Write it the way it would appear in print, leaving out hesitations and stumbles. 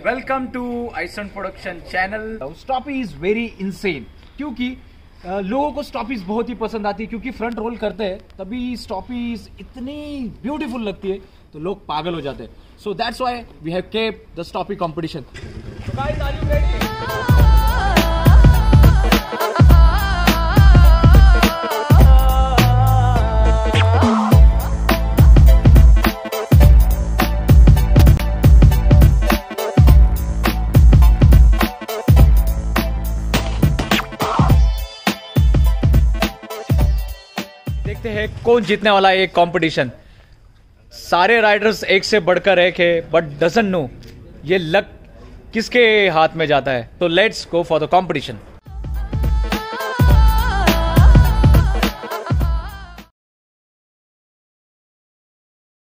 Welcome to ISTUNT production channel. Stoppie is very insane क्योंकि लोगों को स्टॉपीज बहुत ही पसंद आती है क्योंकि फ्रंट रोल करते हैं तभी स्टॉपीज इतनी ब्यूटीफुल लगती है तो लोग पागल हो जाते हैं। So that's why we have kept the stoppie competition. So guys, are you ready? देखते हैं कौन जीतने वाला है ये कंपटीशन। सारे राइडर्स एक से बढ़कर एक है बट डजंट नो ये लक किसके हाथ में जाता है। तो let's go for the competition.